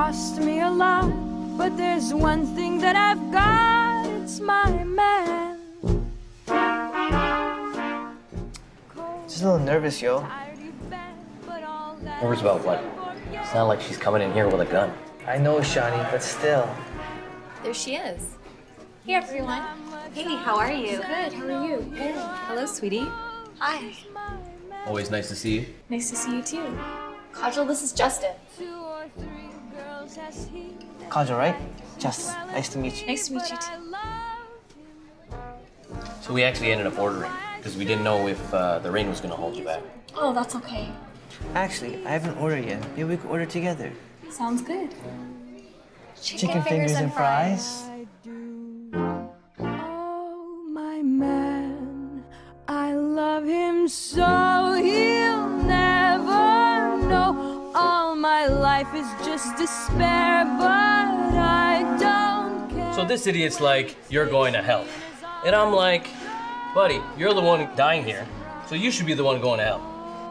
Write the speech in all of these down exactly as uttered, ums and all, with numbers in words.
cost me a lot, but there's one thing that I've got, it's my man. Just a little nervous, yo. Nervous about what? It's not like she's coming in here with a gun. I know, Shani, but still. There she is. Hey, everyone. Hey, how are you? Good, how are you? Good. Hello, sweetie. Hi. Always nice to see you. Nice to see you, too. Kajal, this is Justin. Kajal, right? Just nice to meet you. Nice to meet you, too. So we actually ended up ordering, because we didn't know if uh, the rain was going to hold you back. Oh, that's okay. Actually, I haven't ordered yet. Maybe we could order together. Sounds good. Chicken, Chicken fingers, fingers and fries. Oh, my man, I love him so he'll never know. All my life is just despair, but I don't care. So this idiot's like, you're going to hell. And I'm like, buddy, you're the one dying here, so you should be the one going to hell.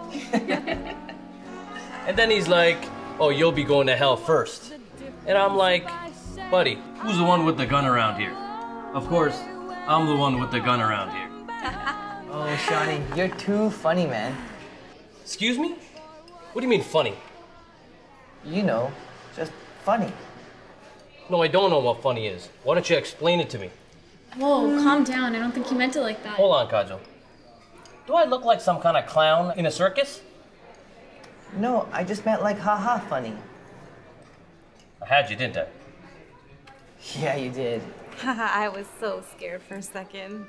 And then he's like, oh, you'll be going to hell first. And I'm like, buddy, who's the one with the gun around here? Of course, I'm the one with the gun around here. Oh, Shani, you're too funny, man. Excuse me? What do you mean funny? You know, just funny. No, I don't know what funny is. Why don't you explain it to me? Whoa, calm down. I don't think you meant it like that. Hold on, Kajal. Do I look like some kind of clown in a circus? No, I just meant like haha funny. I had you, didn't I? Yeah, you did. I was so scared for a second.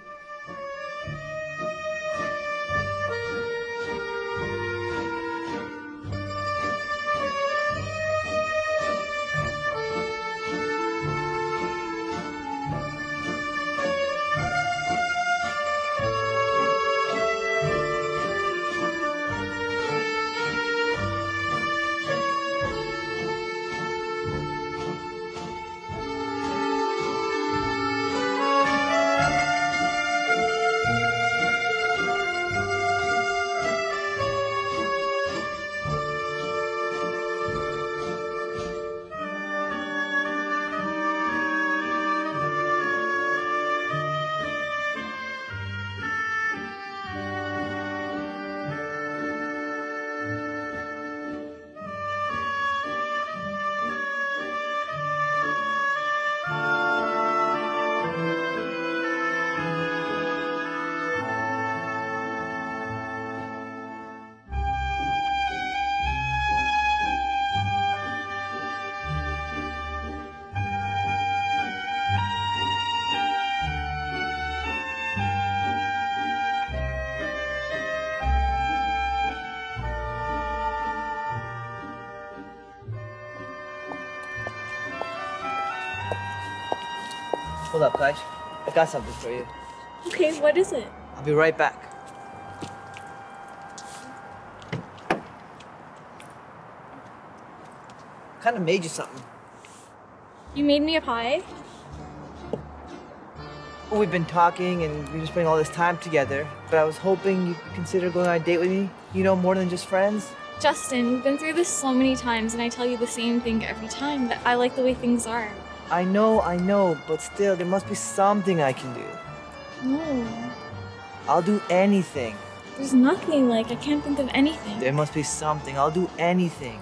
Hold up, Kaj. I got something for you. Okay, what is it? I'll be right back. Kind of made you something. You made me a pie? Well, we've been talking and we just spending all this time together, but I was hoping you'd consider going on a date with me. You know, more than just friends. Justin, we've been through this so many times and I tell you the same thing every time, that I like the way things are. I know, I know, but still, there must be something I can do. No. I'll do anything. There's nothing, like, I can't think of anything. There must be something. I'll do anything.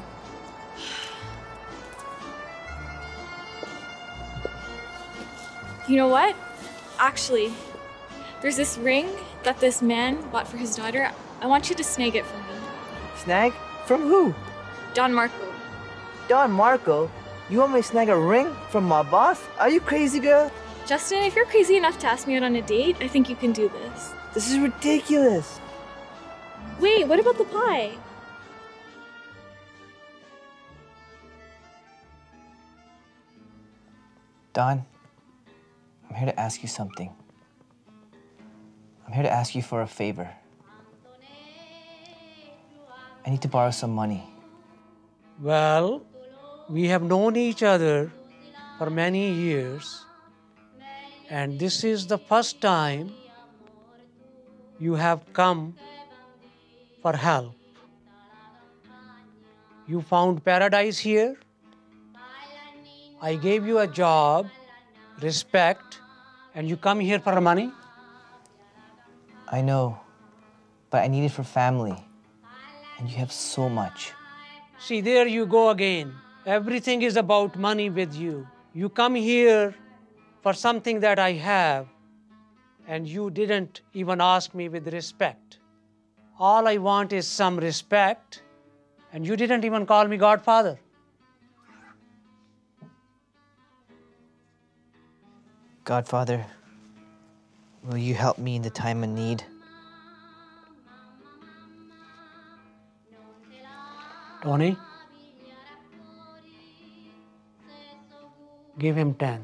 You know what? Actually, there's this ring that this man bought for his daughter. I want you to snag it for me. Snag? From who? Don Marco. Don Marco? You want me to snag a ring from my boss? Are you crazy, girl? Justin, if you're crazy enough to ask me out on a date, I think you can do this. This is ridiculous. Wait, what about the pie? Don, I'm here to ask you something. I'm here to ask you for a favor. I need to borrow some money. Well, we have known each other for many years, and this is the first time you have come for help. You found paradise here? I gave you a job, respect, and you come here for money? I know, but I need it for family. And you have so much. See, there you go again. Everything is about money with you. You come here for something that I have, and you didn't even ask me with respect. All I want is some respect, and you didn't even call me Godfather. Godfather, will you help me in the time of need? Tony, give him ten.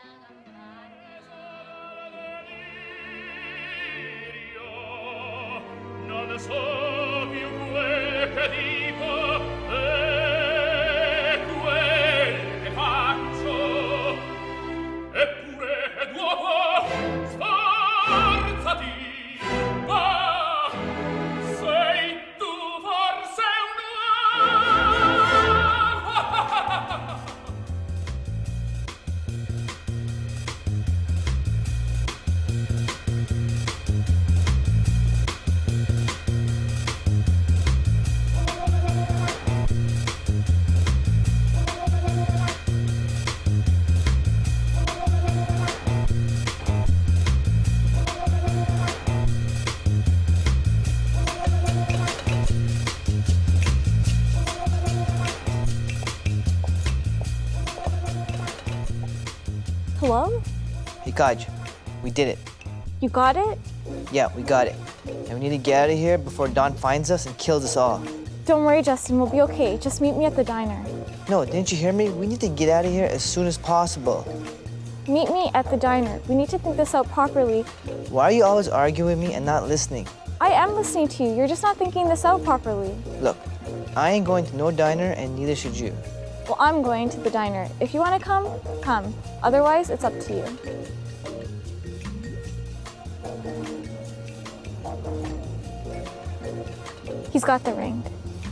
Hello? Hey, Kaj, we did it. You got it? Yeah, we got it. And we need to get out of here before Don finds us and kills us all. Don't worry, Justin, we'll be okay. Just meet me at the diner. No, didn't you hear me? We need to get out of here as soon as possible. Meet me at the diner. We need to think this out properly. Why are you always arguing with me and not listening? I am listening to you. You're just not thinking this out properly. Look, I ain't going to no diner and neither should you. Well, I'm going to the diner. If you want to come, come. Otherwise, it's up to you. He's got the ring.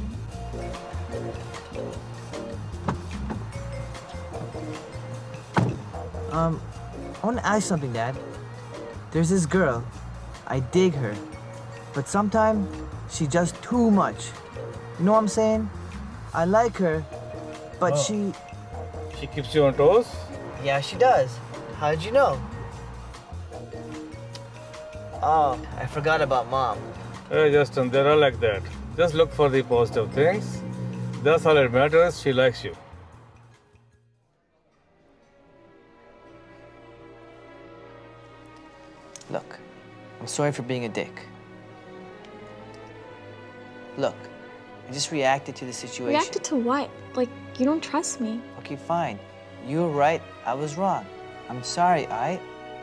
Um, I want to ask you something, Dad. There's this girl. I dig her. But sometimes she's just too much. You know what I'm saying? I like her, but Oh. she... She keeps you on toes? Yeah, she does. How did you know? Oh, I forgot about Mom. Hey, Justin, they're all like that. Just look for the positive things. That's all it matters. She likes you. Look, I'm sorry for being a dick. Look, I just reacted to the situation. Reacted to what? Like, you don't trust me. Okay, fine. You were right, I was wrong. I'm sorry, I...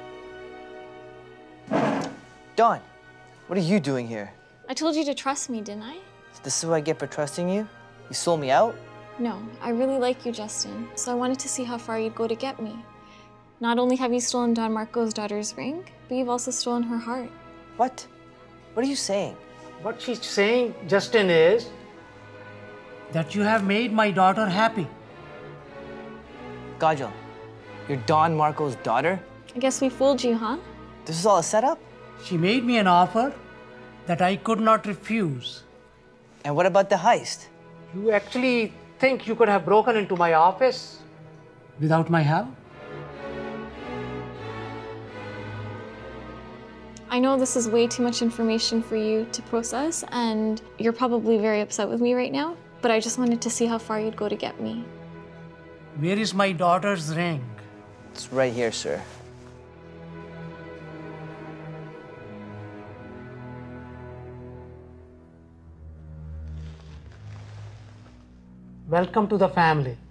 Dawn, what are you doing here? I told you to trust me, didn't I? This is what I get for trusting you? You sold me out? No, I really like you, Justin. So I wanted to see how far you'd go to get me. Not only have you stolen Don Marco's daughter's ring, but you've also stolen her heart. What? What are you saying? What she's saying, Justin, is that you have made my daughter happy. Kajal, you're Don Marco's daughter? I guess we fooled you, huh? This is all a setup? She made me an offer that I could not refuse. And what about the heist? You actually think you could have broken into my office without my help? I know this is way too much information for you to process, and you're probably very upset with me right now, but I just wanted to see how far you'd go to get me. Where is my daughter's ring? It's right here, sir. Welcome to the family.